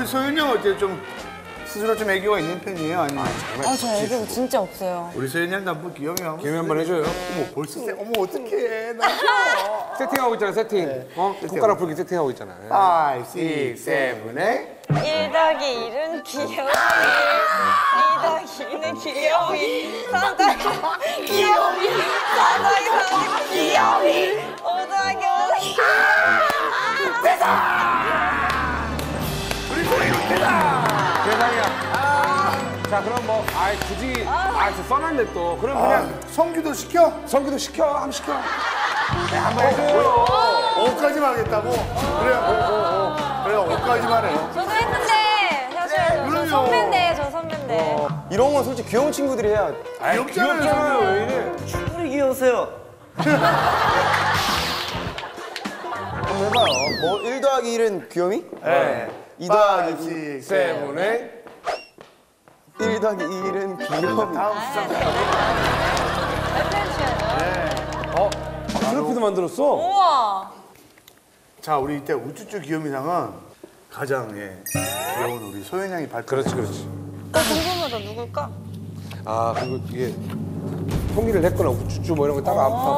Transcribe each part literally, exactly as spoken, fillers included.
소연이 형 어때? 좀 스스로 좀 애교가 있는 편이에요? 아니면? 아, 저 애교 진짜 없어요. 우리 소연이 형도 한번 귀여움이 한번. 기회 한번 해줘요. 어머 벌써 세. 어머 어떡해. 나 세팅하고 있잖아, 세팅. 네. 어? 손가락 풀기 세팅하고 있잖아. 파이브, 식스, 세븐, 에잇. 일 더하기 일은 귀여움이, 이 더하기 이는 귀여움이, 삼 더하기 삼은 귀여움이, 사 더하기 사는 귀여움이, 오 더하기 오는 귀여움이. 우리 소연이 대다. 대상이야. 자, 그럼 뭐, 아이, 굳이, 아, 저 써놨네 또. 그럼 그냥 성규도 시켜? 성기도 시켜, 한번 시켜. 네, 한번 해줘요. 오까지만 하겠다고? 그래, 오, 오, 오. 그래, 오까지만 해요. 저도 했는데, 사실 저 그럼요. 선배인데, 저 선배인데. 이런 건 솔직히 귀여운 친구들이 해야 아이, 귀엽잖아요, 왜 이래. 충분히 귀여우세요. 한번 해봐요. 뭐 일 더하기 일은 귀요미? 네. 이 더하기 파이브, 식스, 세븐에. 일 더하기 일은 귀요미. 다음 수상. 어? 아, 트로피도 만들었어? 우와. 자, 우리 이때 우쭈쭈 귀요미상은 가장 예, 귀여운 우리 소연 양이 발표. 그렇지, 그렇지. 나 궁금하다, 누굴까? 아, 그리고 이게 통일을 했거나 우쭈쭈 뭐 이런 거 딱 어. 아파하고.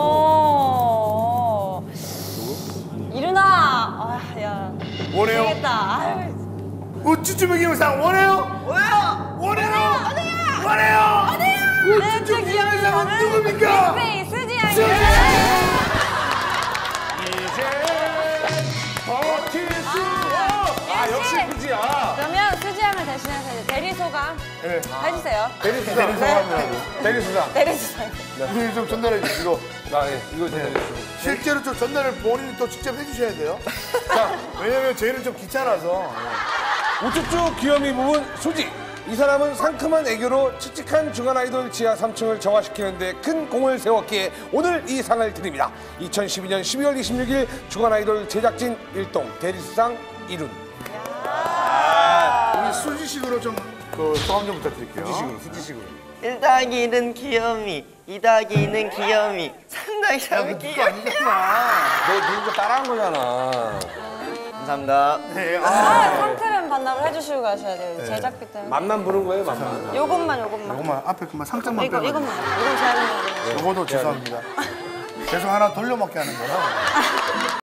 어. 이루나. 아, 야. 원해요? 되겠다. 아유. 우쭈쭈 귀요미상 원해요? 원해요! 원해요! 원해요! 원해요! 네, 우쭈쭈 귀요미상은 누굽니까? 빅페이 수지 양이. 수지! 이제 버틸 수 없어. 아, 역시 그지야. 그러면 수지 양을 대신해서 이제 대리소감 네. 해주세요. 대리수상. 대리소감이라고. 대리수상. 대리소감. 우리 좀 전달해 주시고 아, 예, 이거 대리수상. 실제로 좀 전달을 본인이 또 직접 해주셔야 돼요. 자, 왜냐면 저희는 좀 귀찮아서. 우쭈쭈 귀요미 부분 수지. 이 사람은 상큼한 애교로 칙칙한 중간 아이돌 지하 삼 층을 정화시키는 데 큰 공을 세웠기에 오늘 이 상을 드립니다. 이천십이 년 십이월 이십육일 중간 아이돌 제작진 일동 대리수상 이룬. 우리 수지식으로 좀 그 소감 좀 부탁드릴게요. 수지식으로, 수지식으로. 일 더하기 일은 귀요미, 이 더하기 이는 귀요미, 삼 더하기 삼은 그거 귀요미. 아니잖아. 너 누군가 따라한 거잖아. 감사합니다. 네, 아, 아, 상태는 반납을 해주시고 가셔야 돼요. 제작비 때문에. 맛만 부른 거예요, 맛만. 요것만, 요것만. 이것만 앞에 그만 상장만 이거, 빼고. 이것만. 이건 제가 하는 거예요. 요거도 죄송합니다. 계속 하나 돌려먹게 하는 거라.